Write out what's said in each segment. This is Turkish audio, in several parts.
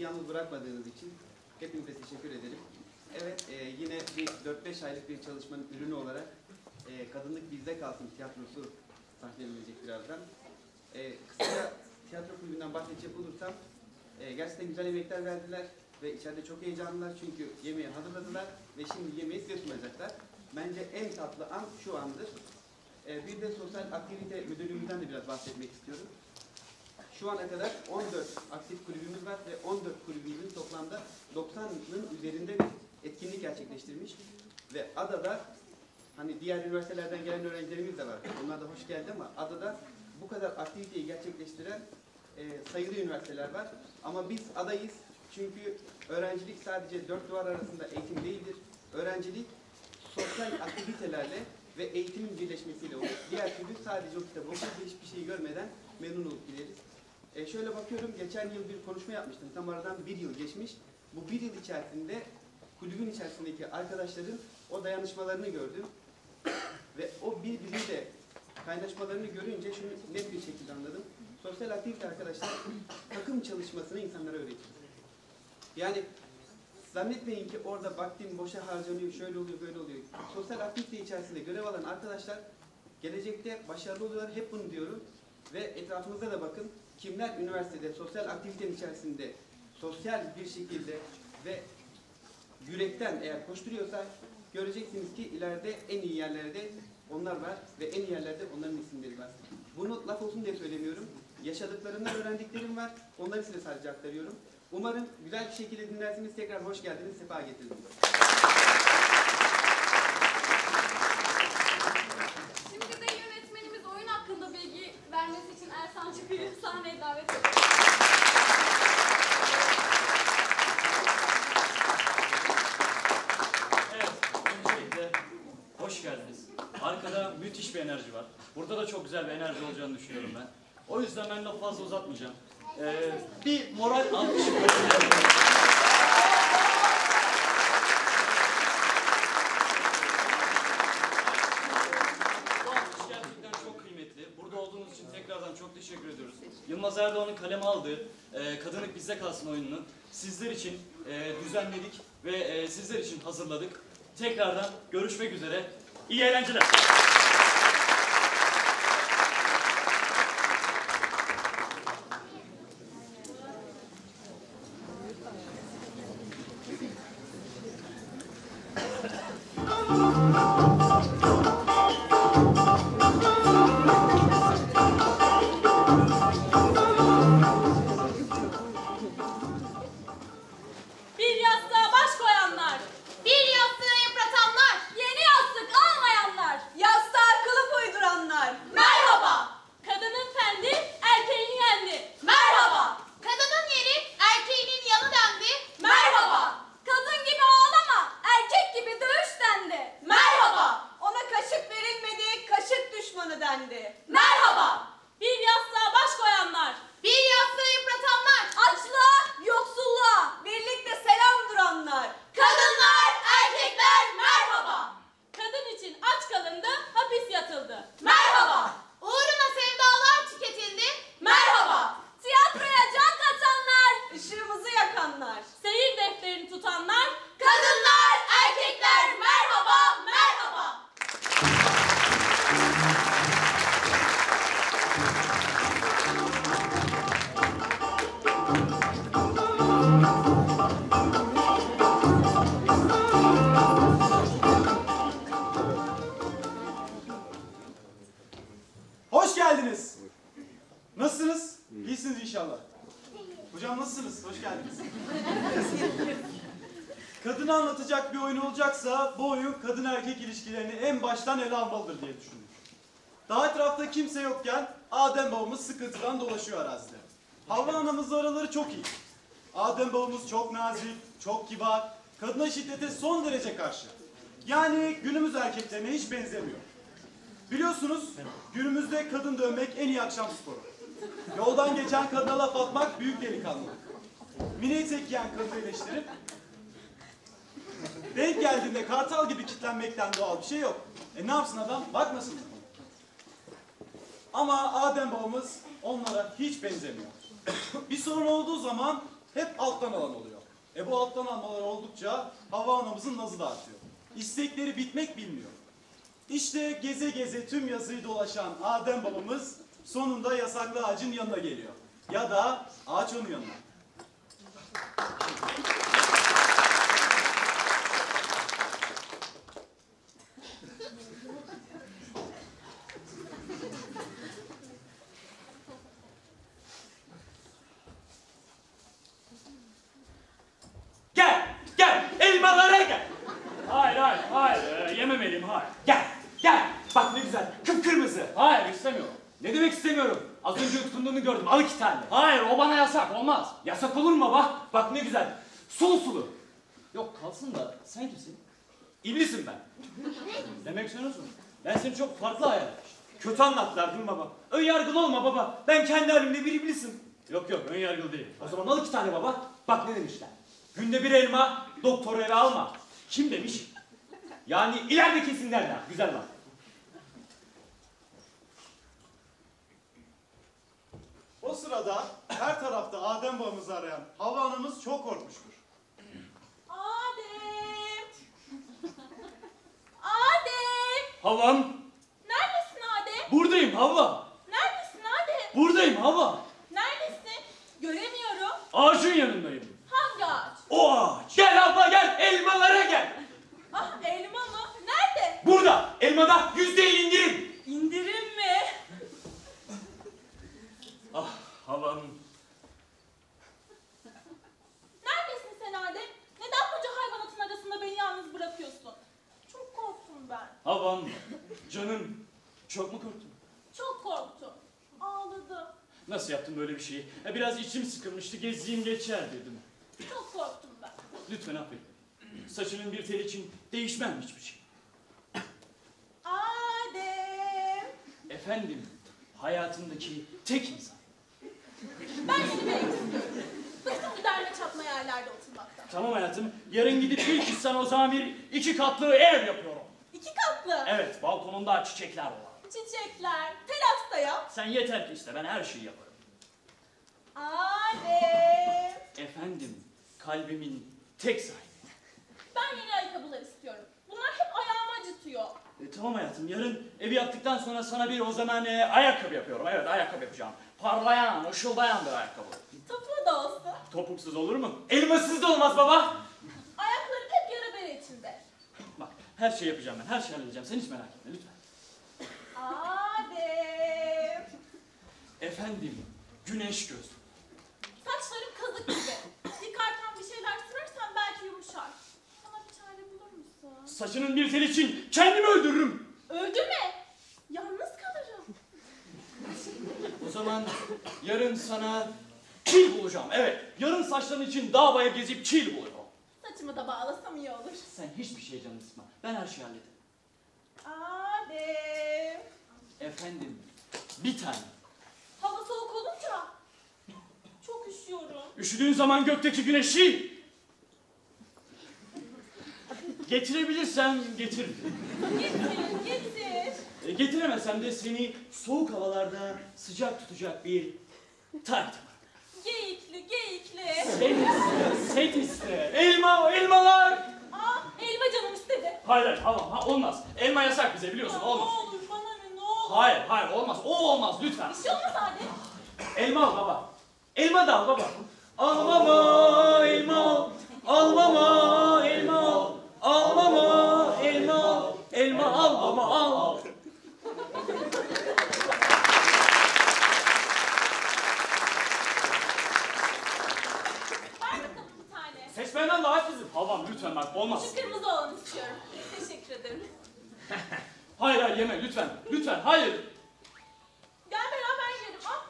yalnız bırakmadığınız için hepinize teşekkür ederim. Evet, yine bir 4-5 aylık bir çalışmanın ürünü olarak Kadınlık Bizde Kalsın tiyatrosu sahnelenecek birazdan. Kısaca tiyatro kulübünden bahsedecek olursam, gerçekten güzel yemekler verdiler ve içeride çok heyecanlılar çünkü yemeği hazırladılar ve şimdi yemeği size sunacaklar. Bence en tatlı an şu andır. Bir de sosyal aktivite müdürlüğümüzden de biraz bahsetmek istiyorum. Şu ana kadar 14 aktif kulübümüz var ve 14 kulübümüzün toplamda 90'ın üzerinde bir etkinlik gerçekleştirmiş. Ve adada, hani diğer üniversitelerden gelen öğrencilerimiz de var. Onlar da hoş geldi ama adada bu kadar aktiviteyi gerçekleştiren sayılı üniversiteler var. Ama biz adayız çünkü öğrencilik sadece dört duvar arasında eğitim değildir. Öğrencilik sosyal aktivitelerle ve eğitimin birleşmesiyle olur. Diğer türlü sadece o kitabı okuyup hiçbir şey görmeden memnun olup gideriz. Şöyle bakıyorum, geçen yıl bir konuşma yapmıştım. Tam aradan bir yıl geçmiş. Bu bir yıl içerisinde kulübün içerisindeki arkadaşların o dayanışmalarını gördüm. Ve o birbiriyle kaynaşmalarını görünce şunu net bir şekilde anladım. Sosyal aktivite arkadaşlar takım çalışmasını insanlara öğretiyor. Yani zannetmeyin ki orada vaktim boşa harcanıyor, şöyle oluyor, böyle oluyor. Sosyal aktivite içerisinde görev alan arkadaşlar gelecekte başarılı oluyorlar. Hep bunu diyorum. Ve etrafınıza da bakın. Kimler üniversitede sosyal aktivitenin içerisinde sosyal bir şekilde ve yürekten eğer koşturuyorsa göreceksiniz ki ileride en iyi yerlerde onlar var ve en iyi yerlerde onların isimleri var. Bunu laf olsun diye söylemiyorum. Yaşadıklarından öğrendiklerim var. Onları size sadece aktarıyorum. Umarım güzel bir şekilde dinlersiniz. Tekrar hoş geldiniz, sefa getirdiniz. Şimdi de yönetmenimiz oyun hakkında bilgi vermesi için Ersan Çıkır'ı sahneye davet ediyoruz. Evet, öncelikle hoş geldiniz. Arkada müthiş bir enerji var. Burada da çok güzel bir enerji olacağını düşünüyorum ben. O yüzden ben lafı fazla uzatmayacağım. Bir moral alkışı verelim. Bu alkış gerçekten çok kıymetli. Burada olduğunuz için tekrardan çok teşekkür ediyoruz. Yılmaz Erdoğan'ın kaleme aldığı Kadınlık Bizde Kalsın oyununu sizler için düzenledik ve sizler için hazırladık. Tekrardan görüşmek üzere. İyi eğlenceler. Bir yastığa baş koyanlar, Bir yastığı yıpratanlar, yeni yastık almayanlar, yastığa kılıf uyduranlar. merhaba! Kadının fendi, erkeğini yendi. Merhaba. Kadının yeri erkeğinin yanı dendi. Merhaba! Kadın gibi ağlama, erkek gibi dövüş dendi. Merhaba. Ona kaşık verilmedi, kaşık düşmanı dendi. Merhaba! Bir yastığa baş koyanlar, Bir yastığı yıpratanlar, açlığa, yoksulluğa, birlikte selam duranlar. kadınlar, erkekler merhaba! Kadın için aç kalındı, hapis yatıldı. Merhaba. Uğruna sevdalar tüketildi. Merhaba! Tiyatroya can katanlar, Işığımızı yakanlar. seyir defterini tutanlar, Kadınlar, erkekler merhaba, merhaba. Hoş geldiniz. Nasılsınız? İyisiniz inşallah. Hocam nasılsınız? Hoş geldiniz. Kadını anlatacak bir oyun olacaksa bu oyun kadın erkek ilişkilerini en baştan ele almalıdır diye düşündüm. Daha etrafta kimse yokken Adem babamız sıkıntıdan dolaşıyor arazide. Havva anamızla araları çok iyi. Adem babamız çok nazik, çok kibar, kadına şiddete son derece karşı. Yani günümüz erkeklerine hiç benzemiyor. Biliyorsunuz günümüzde kadın dövmek en iyi akşam sporu. Yoldan geçen kadına laf atmak büyük delikanlılık. Mini etek giyen kadını eleştirip denk geldiğinde kartal gibi kitlenmekten doğal bir şey yok. Ne yapsın adam? Bakmasın mı? Ama Adem babamız onlara hiç benzemiyor. Bir sorun olduğu zaman hep alttan alan oluyor. Bu alttan almalar oldukça Havva anamızın nazı da artıyor. İstekleri bitmek bilmiyor. İşte geze geze tüm yazıyı dolaşan Adem babamız sonunda yasaklı ağacın yanına geliyor. Ya da ağaç onun yanına. Gel, gel, elmalara gel. Hayır, yememeliyim, hayır. Gel, bak ne güzel, kıpkırmızı. Hayır, istemiyorum. Ne demek istemiyorum? Az önce yutkunduğunu gördüm, al 2 tane. Hayır, o bana yasak, olmaz. Yasak olur mu baba? Bak ne güzel, sulu sulu. Yok, kalsın da sen kimsin? İblisim ben. Demek istiyorsun. Ben seni çok farklı hayal etmiştim. Kötü anlattılar değil mi baba? Ön yargılı olma baba, ben kendi halimde bir iblisim. Yok, ön yargılı değil. O zaman al 2 tane baba, bak ne demişler. Günde 1 elma, doktoru eve alma. Kim demiş? Yani ileride kesinlerler, güzel bak. O sırada her tarafta Adem babamızı arayan Havva anamız çok korkmuştur. Adem! Adem! Havam, Neredesin Adem? buradayım Havva. Neredesin Adem? Buradayım Havva. Neredesin? Göremiyorum. Ağacın yanındayım. Hangi ağaç? O ağaç. Gel abla gel, elmalara gel. Ah elma mı? Nerede? Burada, elmada %50 indirim. İndirim mi? Ah Havam. Neredesin sen Adem? Neden bunca hayvanatın arasında beni yalnız bırakıyorsun? Çok korktum ben. Havam. Canım. Çok mu korktun? Çok korktum. Ağladım. Nasıl yaptın böyle bir şeyi? Biraz içim sıkılmıştı, gezdiğim geçer dedim. Çok korktum ben. Lütfen affet. Saçının bir tel için değişmem hiçbir şey. Adem! Efendim, hayatımdaki tek insan. Ben yeni bir ev istiyorum. Bıktım bu derme çatma yerlerde oturmaktan. Tamam hayatım, yarın gidip ilk iş sana o zaman bir 2 katlı ev yapıyorum. 2 katlı. Evet, balkonunda çiçekler var. Çiçekler. Terasta yap. Sen yeter ki iste, ben her şeyi yaparım. Adem! Efendim, kalbimin tek sahibi. Ben yeni ayakkabılar istiyorum. Bunlar hep ayağımı acıtıyor. Tamam hayatım, yarın evi yaptıktan sonra sana bir o zaman ayakkabı yapıyorum. Evet, ayakkabı yapacağım. Parlayan, ışıldayan bir ayakkabı. Toplu da olsun. Topuksuz olur mu? Elmasız da olmaz baba. Ayaklarım hep yara bere içinde. Bak, her şeyi yapacağım ben, her şeyi halledeceğim. Sen hiç merak etme, lütfen. Adem! Efendim, güneş gözlü. Saçlarım kazık gibi. Yıkarken bir şeyler sürersen belki yumuşar. Bana bir çare bulur musun? Saçının bir tel için kendimi öldürürüm. Öldürme. Yalnız kalırım. O zaman yarın sana çil bulacağım. Evet, yarın saçların için dağ bayır gezip çil buluyorum. Saçımı da bağlasam iyi olur. Sen hiçbir şey canını sıkma. Ben her şeyi hallederim. Adem! Efendim, bir tane. Hava soğuk olunca çok üşüyorum. Üşüdüğün zaman gökteki güneşi getirebilirsem getir. Getir. Getiremesem de seni soğuk havalarda sıcak tutacak bir tayt. Geyikli. Set iste. Elmalar. Elma canım istedi. Hayır, olmaz. Elma yasak bize biliyorsun, olmaz. Ne olur bana ne olur. Hayır, olmaz. O olmaz, lütfen. Bir şey olmaz Adem. Elma al baba. Elma da al baba. Al baba, elma al. Al baba, elma al. Al baba, elma al. Elma al baba, al. Ver bakalım bir tane. Seç benden daha kızım. Havam lütfen bak, olmaz. Şu kırmızı olanı istiyorum. Teşekkür ederim. Hayır, yeme lütfen. Lütfen, hayır. Gel beraber yiyelim. Al.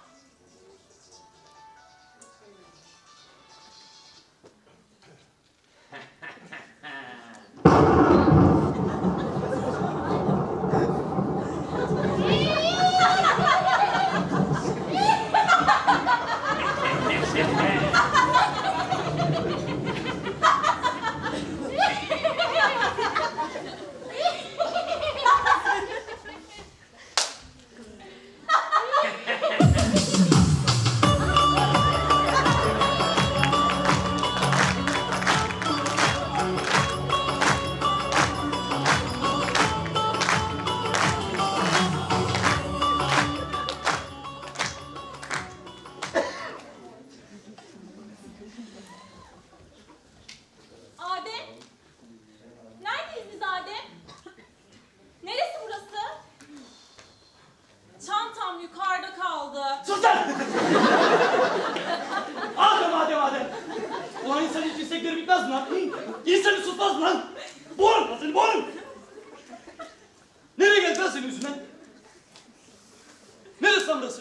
İnsanı susmaz mı lan? Boğarım lan seni, boğarım! Nereye geldi lan senin yüzünden? Neresi lan burası?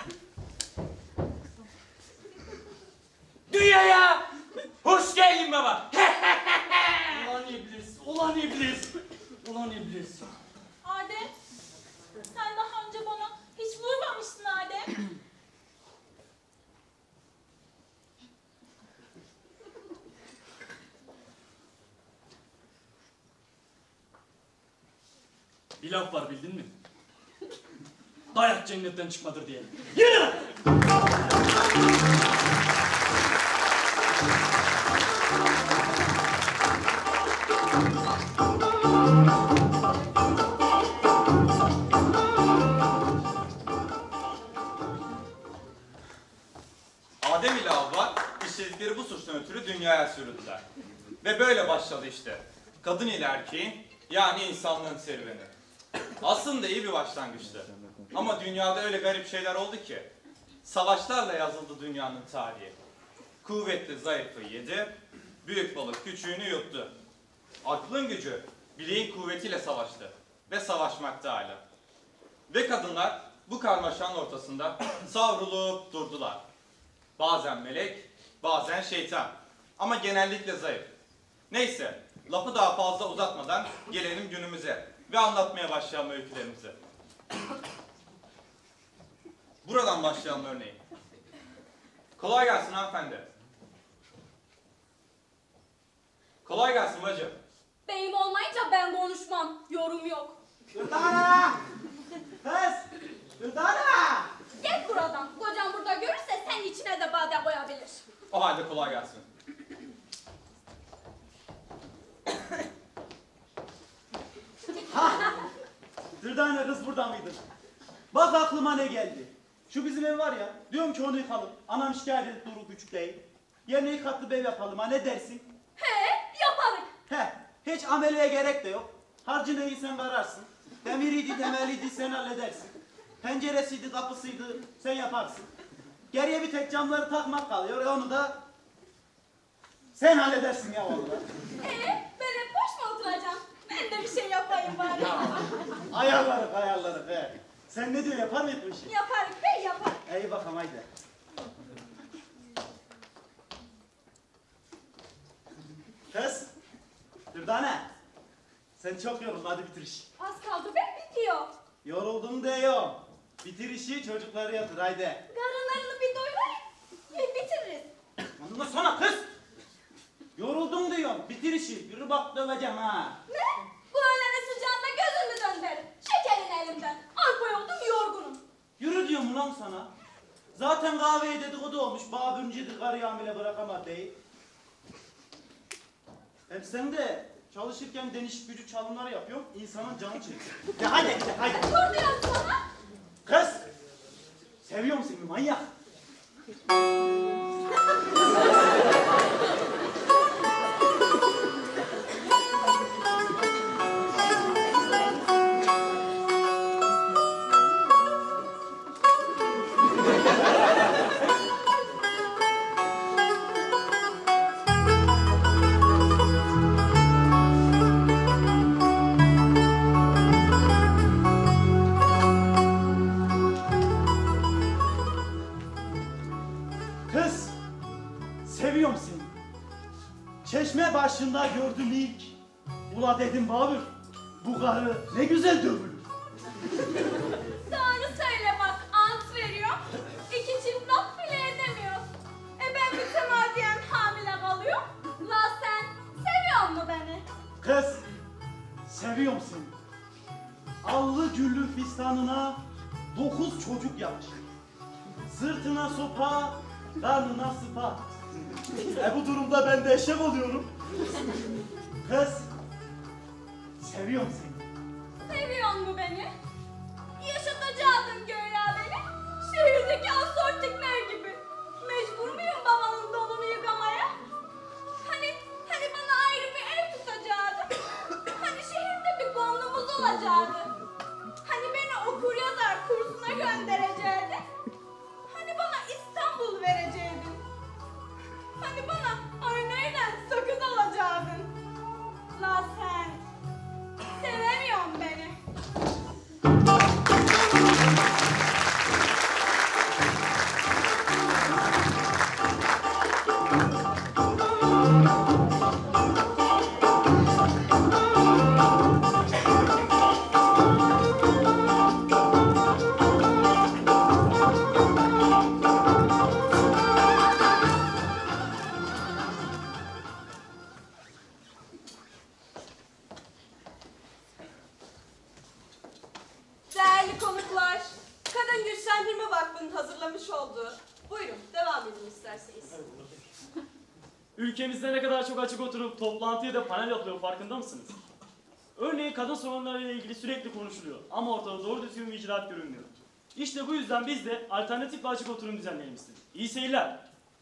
Dünyaya hoş geldin baba. Ulan iblis, ulan iblis, ulan iblis. Adem, sen daha önce bana hiç vurmamıştın Adem. Bir laf var bildin mi? Dayak cennetten çıkmadır diye. Yürü lan! Adem ile Havva işledikleri bu suçtan ötürü dünyaya sürüldüler. Ve böyle başladı işte. Kadın ile erkeğin, yani insanlığın serüveni. Aslında iyi bir başlangıçtı. Ama dünyada öyle garip şeyler oldu ki. Savaşlarla yazıldı dünyanın tarihi. Kuvvetli zayıfı yedi, büyük balık küçüğünü yuttu. Aklın gücü, bileğin kuvvetiyle savaştı. Ve savaşmakta hala. Ve kadınlar bu karmaşanın ortasında savrulup durdular. Bazen melek, bazen şeytan. Ama genellikle zayıf. Neyse, lafı daha fazla uzatmadan gelelim günümüze ve anlatmaya başlayalım öykülerimizi. Buradan başlayalım örneğin. Kolay gelsin hanımefendi. Kolay gelsin bacım. Beyim olmayınca ben konuşmam. Yorum yok. Dürdane! Kız! Dürdane! Git buradan. Kocam burada görürse senin içine de badem koyabilir. O halde kolay gelsin. Dürdane kız burada mıydın? Bak aklıma ne geldi. Şu bizim ev var ya, diyorum ki onu yıkalım. Anam şikayet edip durur küçük değil. Yerine yıkatlı bir ev yapalım, ha ne dersin? He, yaparım. He, hiç ameleye gerek de yok. Harcı neyi sen kararsın. Demiriydi, temeliydi sen halledersin. Penceresiydi, kapısıydı sen yaparsın. Geriye bir tek camları takmak kalıyor, onu da sen halledersin ya vallahi. Ben hep boş mu oturacağım? Ben de bir şey yapayım bari. Ayarlarız he. Sen ne diyorsun, yapar mıyız bu işi? Yaparım, ben yaparım. İyi bakalım haydi. Kız, Dürdane. Sen çok yoruldun, hadi bitir işi. Az kaldı ben bitiyor. Yoruldum diyorum. Bitir işi, çocukları yatır haydi. Karınlarını bir doyurayım. Bitiririz. Ondan sonra kız. Yoruldum diyorum, bitir işi. Yürü bak döveceğim ha. Ne? Bu öğlenin sıcağında gözümü döndürün. Şekerin elimden. Arpa oldum yorgunum. Yürü diyorum ulan sana. Zaten kahveye dedikodu olmuş. Babüncüydü, karı hamile bırakamadı değil. Hem sen de çalışırken deniş gücü çalımları yapıyorsun. İnsanın canı çekiyor. Ya hadi, hadi. Dur diyorum sana. Kız! Seviyorum seni manyak. Kız! Seviyorum seni. Çeşme başında gördüm ilk. Ula dedim Babür, bu karı ne güzel dövülür. Doğru söyle bak. Ant veriyor. İki çift laf bile edemiyor. Ben mütemadiyen hamile kalıyor. La sen seviyor mu beni? Kız! Seviyorum seni. Allı güllü fistanına 9 çocuk yapmış. Sırtına sopa, karnına sıpa. Bu durumda ben de eşek oluyorum. Kız! Seviyorum seni. Seviyor mu beni? Yaşatacaktın göğe beni. Şehirdeki asortikler gibi. Mecbur muyum babanın donunu yıkamaya? Hani bana ayrı bir ev tutacaktı. Hani şehirde bir konumuz olacaktı. Hani beni okur yazar kursuna gönderecekti. Hani bana İstanbul verecektin. Hani bana aynayla sakız alacaktın. Değerli konuklar, Kadın Güçlendirme Vakfı'nın hazırlamış olduğu, buyurun devam edin isterseniz. Ülkemizde ne kadar çok açık oturup toplantıya da panel yapılıyor farkında mısınız? Örneğin kadın sorunlarıyla ilgili sürekli konuşuluyor ama ortada doğru düzgün bir icraat görünmüyor. İşte bu yüzden biz de alternatif bir açık oturum düzenleyelim istedik. İyi seyirler.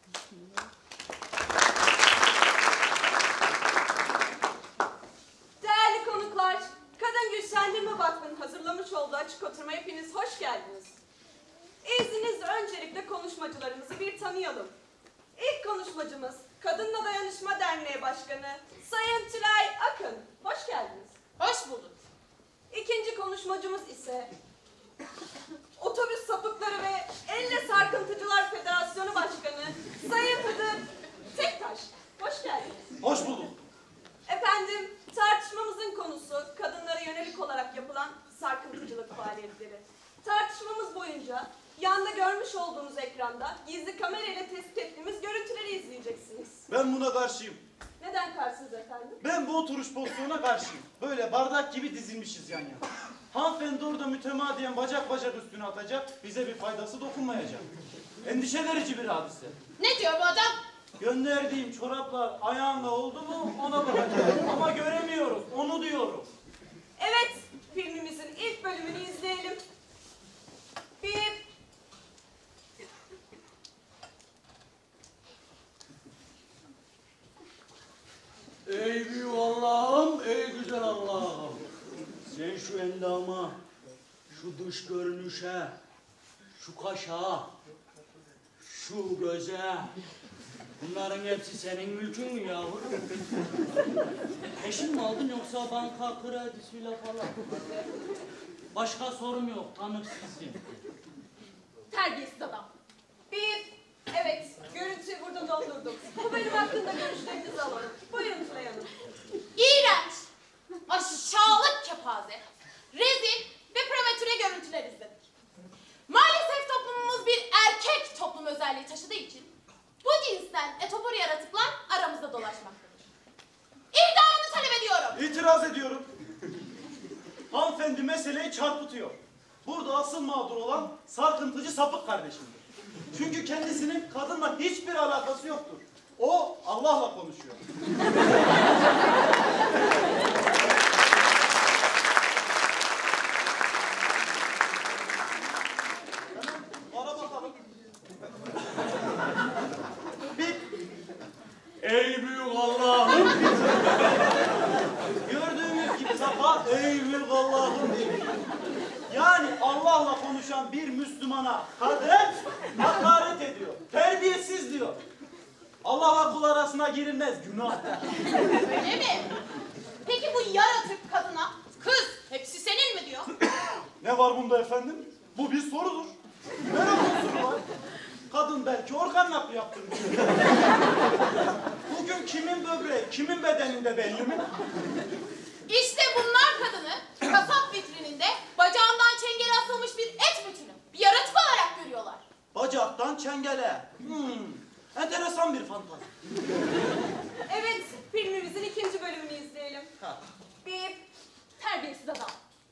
Değerli konuklar, Kadın Güçlendirme Vakfı'nın hazırlamış olduğu açık oturuma hepiniz hoş geldiniz. İzninizle öncelikle konuşmacılarımızı bir tanıyalım. İlk konuşmacımız Kadınla Dayanışma Derneği Başkanı Sayın Tülay Akın. Hoş geldiniz. Hoş bulduk. İkinci konuşmacımız ise Otobüs Sapıkları ve Elle Sarkıntıcılar Federasyonu Başkanı Sayın Hıdır Tektaş. Hoş geldiniz. Hoş bulduk. Efendim, tartışmamızın konusu kadınlara yönelik olarak yapılan sarkıntıcılık faaliyetleri. Tartışmamız boyunca yanda görmüş olduğunuz ekranda gizli kamerayla tespit ettiğimiz görüntüleri izleyeceksiniz. Ben buna karşıyım. Neden karşısınız efendim? Ben bu oturuş pozisyonuna karşıyım. Böyle bardak gibi dizilmişiz yan yana. Hanımefendi orada mütemadiyen bacak bacak üstüne atacak, bize bir faydası dokunmayacak. Endişe verici bir hadise. Ne diyor bu adam? Gönderdiğim çoraplar ayağında oldu mu ona bakacağım. Ama göremiyoruz, onu diyorum. Evet, filmimizin ilk bölümünü izleyelim. Bir... Ey büyük Allah'ım, ey güzel Allah'ım. Sen şu endama, şu dış görünüşe, şu kaşa, şu göze, bunların hepsi senin mülkün mü yavrum? Peşin mi aldın yoksa banka kredisiyle falan? Başka sorum yok, tanıksızım. Terbiyesiz adam. Bir... Evet, görüntüyü burada doldurduk. Bu benim hakkında görüşlerinizi alalım. Buyurun Tülay Hanım. İğrenç, aşağılık kepaze, rezil ve prematüre görüntüler izledik. Maalesef toplumumuz bir erkek toplum özelliği taşıdığı için bu cinsten etopor yaratıklar aramızda dolaşmaktadır. İdamını talep ediyorum. İtiraz ediyorum. Hanımefendi meseleyi çarpıtıyor. Burada asıl mağdur olan sarkıntıcı sapık kardeşimdir. Çünkü kendisinin kadınla hiçbir alakası yoktur. O Allah'la konuşuyor. Bana bakalım. Bir Ey büyük Allah'ım. gördüğümüz gibi Safa ey büyük Allah'ım demiş. Yani Allah'la konuşan bir Müslümana kadın hakaret ediyor. Terbiyesiz diyor. Allah'la kul arasına girilmez. Günah. Öyle mi? Peki bu yaratık kadına, kız hepsi senin mi diyor? Ne var bunda efendim? Bu bir sorudur. Ne kusuru var? Kadın belki organ nakli yaptırmış. Bugün kimin böbreği, kimin bedeninde belli mi? İşte bunlar kadını kasap vitrininde bacağından çengeli asılmış bir et bütünü, bir yaratık olarak görüyorlar. Bacaktan çengele. Enteresan bir fantazi. Evet, filmimizin ikinci bölümünü izleyelim. Ha. Bir... Terbiyesiz adam.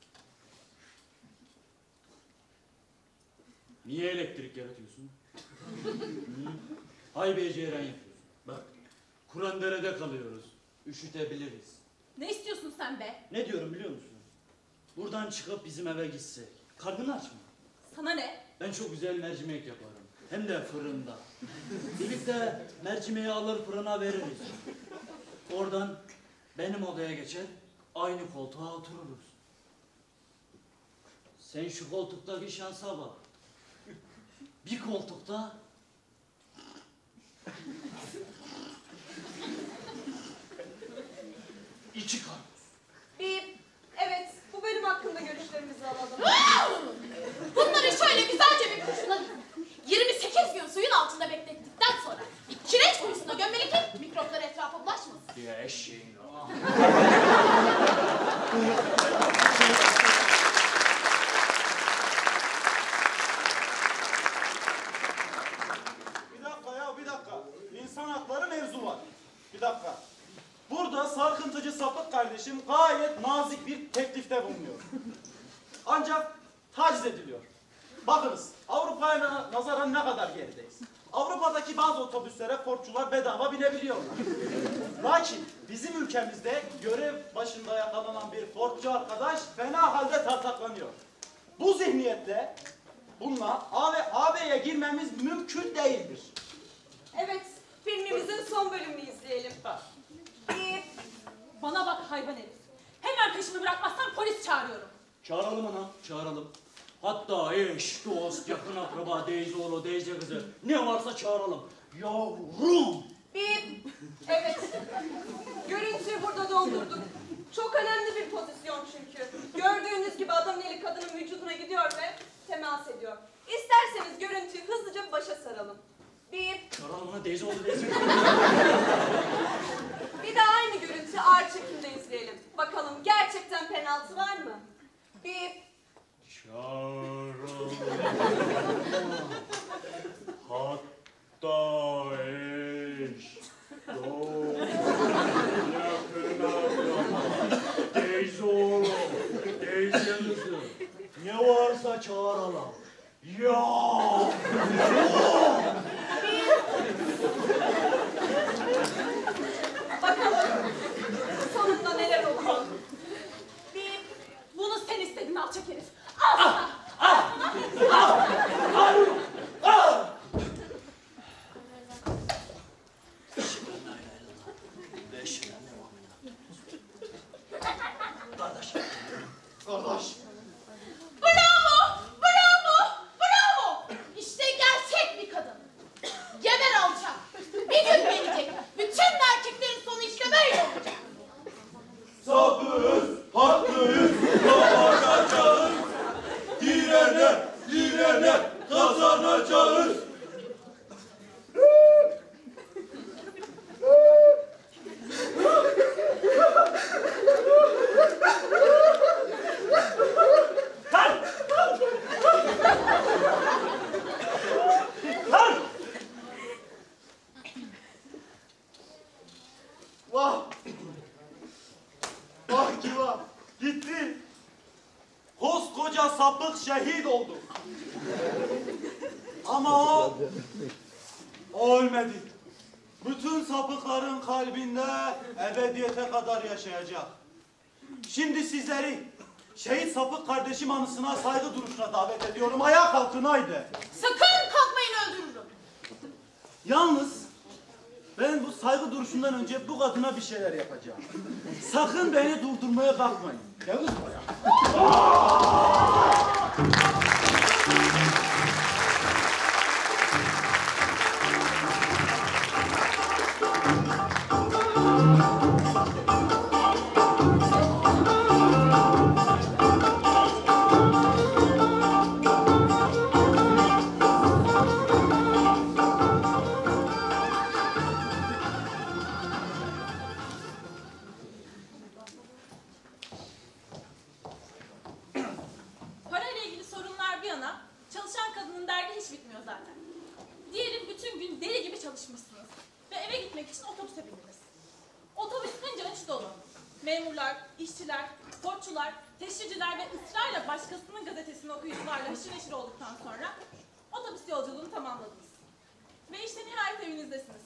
Niye elektrik yaratıyorsun? Haybe ceyran yapıyorsun. Bak, Kur'an-derede kalıyoruz. Üşütebiliriz. Ne istiyorsun sen be? Ne diyorum biliyor musun? Buradan çıkıp bizim eve gitsek. Karnın aç mı? Sana ne? Ben çok güzel mercimek yaparım. Hem de fırında. Birlikte mercimeği alır fırına veririz. Oradan benim odaya geçer, aynı koltuğa otururuz. Sen şu koltuktaki şansa bak. Bir koltukta içi kar. Bir... Evet, bu bölüm hakkında görüşlerinizi alalım. Bunları şöyle güzelce bir kurşuna 28 gün suyun altında beklettikten sonra bir kireç kuyusuna gömmeli ki mikroplar etrafa bulaşmasın. Ya eşeğin. Bir dakika. İnsan hakları mevzu var. Bir dakika. Burada sarkıntıcı sapık kardeşim gayet nazik bir teklifte bulunuyor. Ancak taciz ediliyor. Bakınız, Avrupa'ya nazaran ne kadar gerideyiz. Avrupa'daki bazı otobüslere Fordçular bedava binebiliyorlar. Lakin bizim ülkemizde görev başında yakalanan bir Fordçu arkadaş fena halde tartaklanıyor. Bu zihniyetle bununla AB'ye girmemiz mümkün değildir. Evet, filmimizin son bölümünü izleyelim. Bana bak hayvan herif. Hemen peşimi bırakmazsan polis çağırıyorum. Çağıralım ana, çağıralım. Hatta eş, dost, yakın akraba, teyze oğlu, teyze kızı ne varsa çağıralım. Yavrum! Evet, görüntüyü burada dondurduk. Çok önemli bir pozisyon çünkü. Gördüğünüz gibi adamın eli kadının vücuduna gidiyor ve temas ediyor. İsterseniz görüntüyü hızlıca başa saralım. Çağıralım ana, teyze oğlu, teyze kızı. Bir de aynı görüntü ağır çekimde izleyelim. Bakalım gerçekten penaltı var mı? Çağıralım. Hatta eş, dost, yakın akraba, teyze oğlu, teyze kızı ne varsa çağıralım. Ya! Bakalım sonunda neler oluyor? Bunu sen istedin alçak herif. Al sana. Kardeş, Bravo! Bravo! Bravo! İşte gerçek bir kadın. Geber alçak. Bir gün gelecek. Bütün erkeklerin sonu işte böyle olacak. sapığız, haklıyız, kazanacağız. Direne, direne, kazanacağız. Vah! Vah ki vah! Gitti! Koskoca sapık şehit oldu. Ama o ölmedi. Bütün sapıkların kalbinde ebediyete kadar yaşayacak. Şimdi sizleri şehit sapık kardeşim anısına saygı duruşuna davet ediyorum. Ayağa kalkın haydi. Sakın kalkmayın, öldürürüm. Yalnız ben bu saygı duruşundan önce bu kadına bir şeyler yapacağım. Sakın beni durdurmaya kalkmayın. Gel kız buraya. Parayla ilgili sorunlar bir yana, çalışan kadının derdi hiç bitmiyor zaten. Diyelim bütün gün deli gibi çalışmışsınız ve eve gitmek için otobüse bindiniz. Otobüs hınca hınç dolu. Memurlar, işçiler, portçular, teşhirciler ve ısrarla başkasının gazetesini okuyucularla haşır neşir olduktan sonra otobüs yolculuğunu tamamladınız. Ve işte nihayet evinizdesiniz.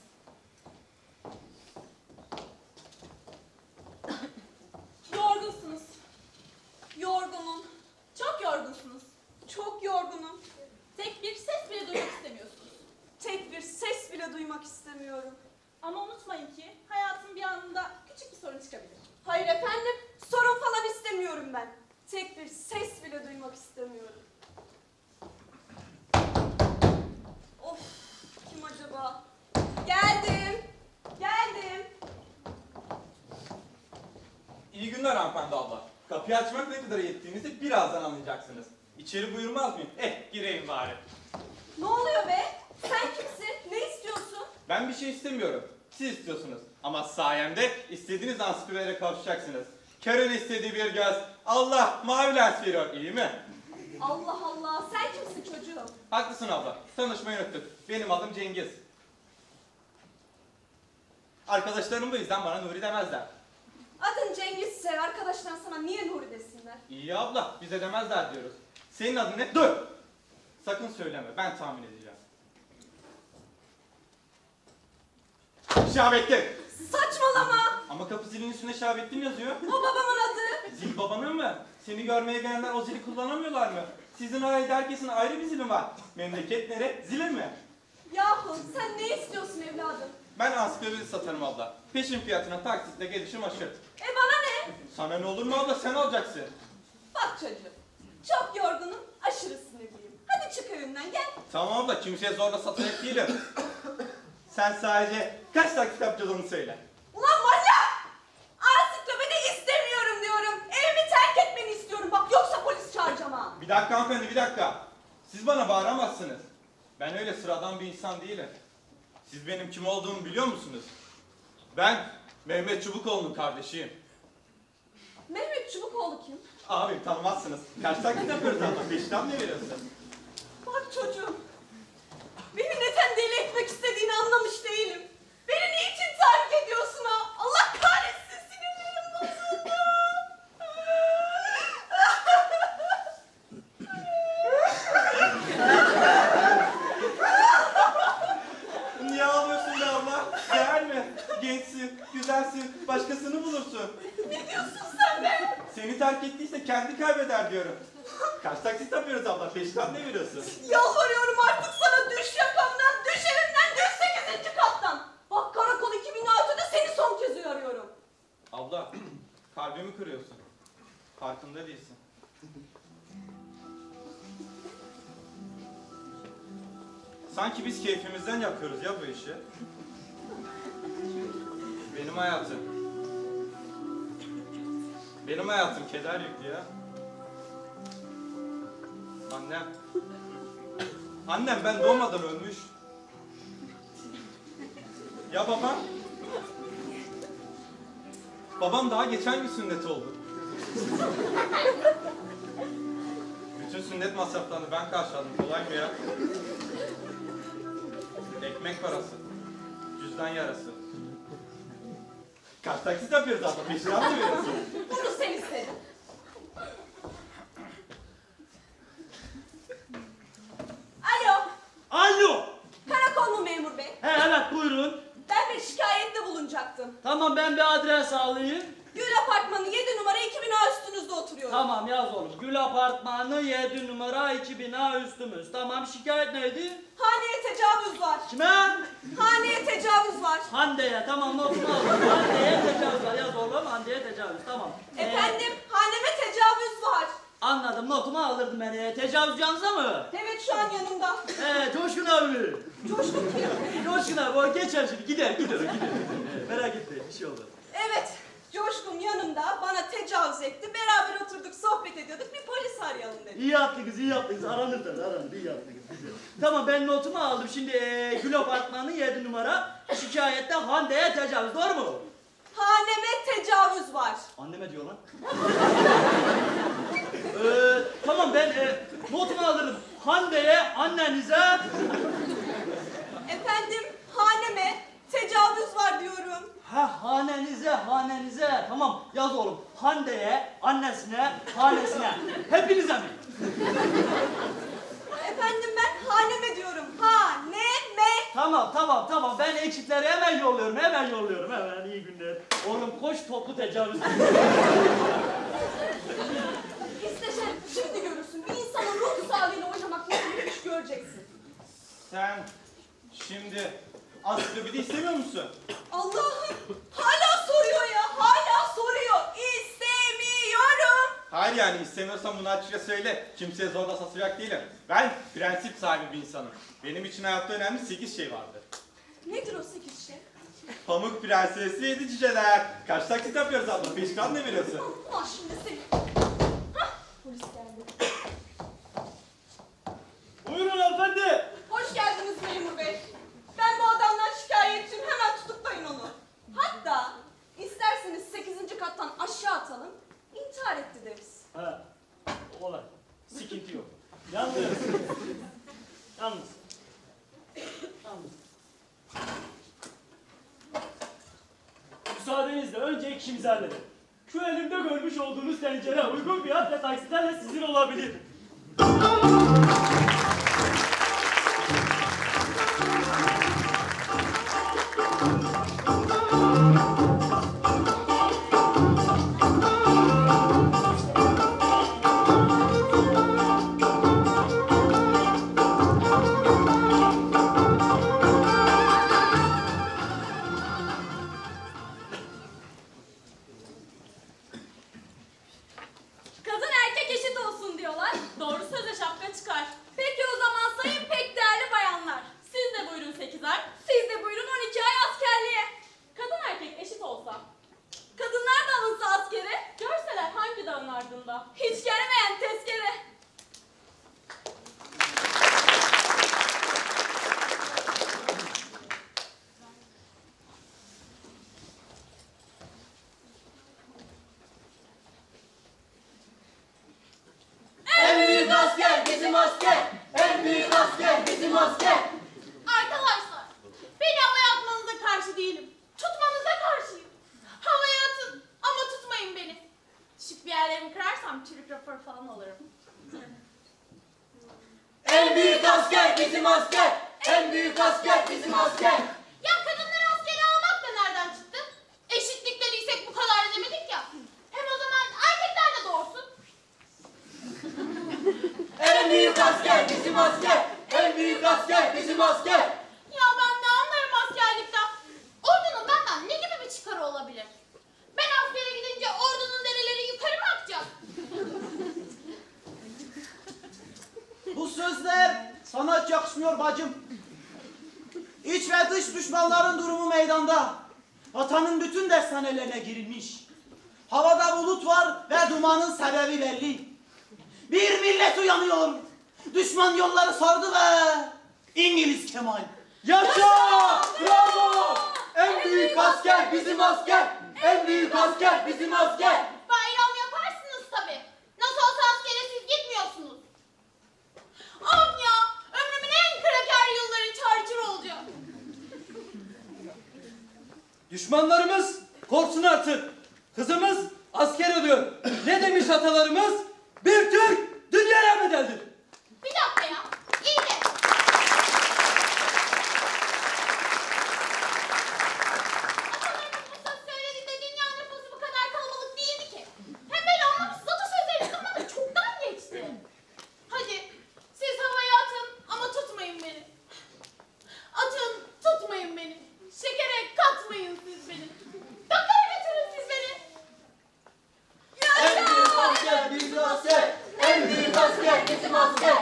Yorgunsunuz. Yorgunum, Çok yorgunsunuz. çok yorgunum. Tek bir ses bile duymak istemiyorsunuz. Tek bir ses bile duymak istemiyorum. Ama unutmayın ki hayatın bir anında küçük bir sorun çıkabilir. Hayır efendim, sorun falan istemiyorum ben. Tek bir ses bile duymak istemiyorum. Of, kim acaba? Geldim, geldim. İyi günler hanımefendi abla. Kapıyı açmak ne kadar yettiğinizi birazdan anlayacaksınız. İçeri buyurmaz mıyım? Gireyim bari. Ne oluyor be? Sen kimsin? Ne istiyorsun? Ben bir şey istemiyorum. Siz istiyorsunuz. Ama sayemde istediğiniz ansiklopedilere kavuşacaksınız. Körün istediği bir göz. Allah mavi lens veriyor. İyi mi? Allah Allah, sen kimsin çocuğum? Haklısın abla. Tanışmayı unuttuk. Benim adım Cengiz. Arkadaşlarım bu yüzden bana Nuri demezler. Adın Cengizse arkadaşlar sana niye Nuri desinler? İyi abla. Bize demezler diyoruz. Senin adın ne? Dur! Sakın söyleme, ben tahmin edeceğim. Şahabettin! Saçmalama. Ama kapı zilinin üstünde Şahabettin yazıyor. O babamın adı. Zil babanın mı? Seni görmeye gelenler o zili kullanamıyorlar mı? Sizin orayda herkesin ayrı bir zili var. Memleket nere? Zilin mi? Yahu sen ne istiyorsun evladım? Ben ansiklopedi satarım abla. Peşin fiyatına taksitle gelişim aşır. Bana ne? Sana ne olur mu abla, sen alacaksın. Bak çocuğum. Çok yorgunum, aşırı sinirliyim. Hadi çık evimden gel. Tamam abla, kimseye zorla satacak değilim. Sen sadece kaç taksit yapacağız onu söyle. Ulan manyak! Ansiklopedi istemiyorum diyorum. Evimi terk etmeni istiyorum. Bak yoksa polis çağıracağım ha. Bir dakika hanımefendi, bir dakika. Siz bana bağıramazsınız. Ben öyle sıradan bir insan değilim. Siz benim kim olduğumu biliyor musunuz? Ben Mehmet Çubukoğlu'nun kardeşiyim. Mehmet Çubukoğlu kim? Abi tanımazsınız. Kaç taksit yapıyoruz ama peşten ne veriyorsun? Bak çocuğum. Beni neden deli etmek istediğini anlamış değilim. Beni niçin tahrik ediyorsun ha? Allah kahretsin, sinirlerim bozuldu. Niye ağlıyorsun be abla? Değer mi? Gençsin, güzelsin, başkasını bulursun. Ne diyorsun sen be? Seni terk ettiyse kendi kaybeder diyorum. Kaç taksit yapıyoruz abla? Peşten ne veriyorsun? Yalvarıyorum artık sana, düş yakamdan, düş evimden, düş 8. kattan. Bak karakol 2006'da seni son kez uyarıyorum. Abla, kalbimi kırıyorsun. Farkında değilsin. Sanki biz keyfimizden yapıyoruz ya bu işi. Benim hayatım. Benim hayatım keder yüklü ya. Annem. Annem ben doğmadan ölmüş. Ya babam? Babam daha geçen gün sünnet oldu. Bütün sünnet masraflarını ben karşıladım. Kolay mı ya? Ekmek parası. Cüzdan yarası. Kaç taksit yapıyoruz abla? Peşinden mi veriyorsun? Bunu sen istedin. Alo, Alo. karakol mu memur bey? He evet buyurun. Ben bir şikayette bulunacaktım. Tamam ben bir adres alayım. Gül Apartmanı 7 numara 2 bina üstünüzde oturuyorum. Tamam yaz oğlum. Gül Apartmanı 7 numara 2 bina üstümüz. Tamam şikayet neydi? Haneye tecavüz var. Kime? Haneye tecavüz var. Hande'ye. Tamam notumu aldım. Hande'ye tecavüz var. Yaz oğlum Hande'ye tecavüz. Tamam. Efendim, haneme tecavüz var. Anladım notumu alırdım beni. Tecavüz yanınızda mı? Evet, şu an yanımda. Coşkun abi. Coşkun kim? Coşkun abi o geçer şimdi. Gider. Merak etme bir şey olmaz. Evet, Coşkun yanımda, bana tecavüz etti. Beraber oturduk, sohbet ediyorduk. Bir polis arayalım dedik. İyi yaptınız, iyi yaptınız. Aranır iyi yaptınız. Güzel. Tamam ben notumu aldım. Şimdi Gül Apartmanı 7 numara şikayette Hande'ye tecavüz. Doğru mu? Haneme tecavüz var. Anneme diyor lan. Tamam ben notumu alırım. Hande'ye, annenize. Efendim, haneme tecavüz var diyorum. Ha hanenize. Tamam yaz oğlum. Hande'ye, annesine, hanesine. Hepinize mi? Efendim ben haneme diyorum. Haneme. Tamam. Ben ekipleri hemen yolluyorum. Hemen iyi günler. Oğlum koş toplu tecavüz. İşte şimdi görürsün. Bir insanın ruh sağlığıyla oynamak neymiş göreceksin. Sen şimdi ansiklopedi istemiyor musun? Allah'ım hala soruyor ya. Hala soruyor. İstemiyorum. Hayır yani istemiyorsan bunu açıkça söyle. Kimseye zorla satacak değilim. Ben prensip sahibi bir insanım. Benim için hayatta önemli 8 şey vardır. Nedir o 8 şey? Pamuk prensesi 7 cüceler. Kaç taksit yapıyoruz abla? Peşkan ne veriyorsun? Allah şimdi seni. Hah, polis geldi. Buyurun hanımefendi. Hoş geldiniz memur bey. Ben bu adamdan şikayetçiyim. Hemen tutuklayın onu. Hatta isterseniz 8. kattan aşağı atalım. İntihar etti deriz. Ha, olay. Sıkıntı yok. Yalnız. Müsaadenizle önce işimizi halledelim. Şu elimde görmüş olduğunuz tencere uygun fiyat ve taksitlerle sizin olabilir. Kadın erkek eşit olsun diyorlar. Doğru söze şapka çıkar. Peki o zaman sayın pek değerli bayanlar. Siz de buyurun 8 ay, siz de buyurun 12 ay askerliğe. Kadın erkek eşit olsa, kadınlar da alınsa askere, görseler hangi dağın ardında? Hiç gelmeyen tezkere. En büyük asker bizim asker. En büyük asker bizim asker. Arkadaşlar, beni havaya atmanıza karşı değilim. Tutmanıza karşıyım. Havaya atın ama tutmayın beni. Şık bir yerlerimi kırarsam çürük rapor falan alırım. En büyük asker bizim asker. En büyük asker bizim asker. Ya kadınları askere almak da nereden çıktı? Eşitlik dediysek bu kadar demedik ya. Hem o zaman erkekler de doğursun. En büyük asker bizim asker. En büyük asker bizim asker. Ya ben ne anlarım askerlikten? Ordunun benden ne gibi bir çıkarı olabilir? Ben askere gidince ordunun dereleri yukarı mı akacak? Bu sözler sana hiç yakışmıyor bacım. İç ve dış düşmanların durumu meydanda. Vatanın bütün dershanelerine girilmiş. Havada bulut var ve dumanın sebebi belli. Bir millet uyanıyor. Düşman yolları sardı ve İngiliz Kemal. Yaşa! Bravo! En büyük asker bizim asker. En büyük asker bizim asker. Bayram yaparsınız tabii. Nasıl olsa askere siz gitmiyorsunuz. Of ya! Ömrümün en kraker yılları çarçur olacak. Düşmanlarımız korksun artık. Kızımız asker oluyor. Ne demiş atalarımız? Bir Türk dünyaya bedeldir. Bir dakika ya. İyi de. Atalarımız bu söz söylediğinde dünya nüfusu bu kadar kalabalık değildi ki. Hem böyle anlamışsız atasözlerin zamanı çoktan geçti. Hadi siz havaya atın ama tutmayın beni. Atın tutmayın beni. Şekere katmayın siz beni. Doktora götürün siz beni. En büyük asker bizim asker. En büyük asker bizim asker.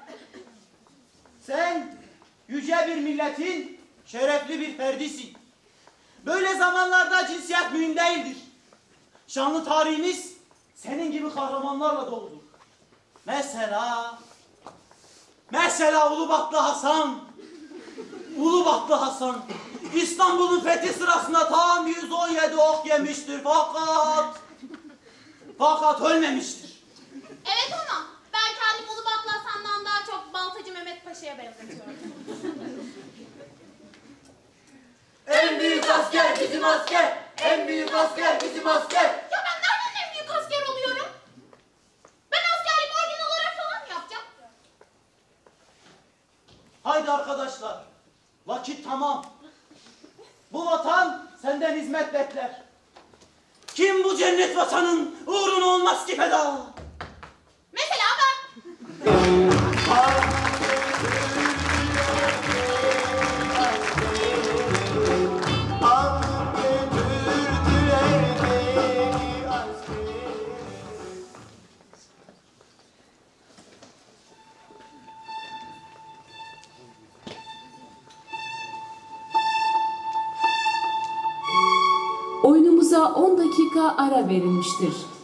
Sen yüce bir milletin şerefli bir ferdisin. Böyle zamanlarda cinsiyet mühim değildir. Şanlı tarihimiz senin gibi kahramanlarla doludur. Mesela Ulubatlı Hasan. Ulubatlı Hasan İstanbul'un fethi sırasında tam 117 ok yemiştir fakat ölmemiştir. Evet ama ben kendim Ulubatlı Hasan'dan daha çok Baltacı Mehmet Paşa'ya benzetiyorum. En büyük asker bizim asker. En büyük asker bizim asker. Ya ben nereden en büyük asker oluyorum? Ben askerliğimi orijinal olarak falan mı yapacağım? Haydi arkadaşlar, vakit tamam. Bu vatan senden hizmet bekler. Kim bu cennet vatanın uğruna olmaz ki feda? Mesela ben. Oyunumuza 10 dakika ara verilmiştir.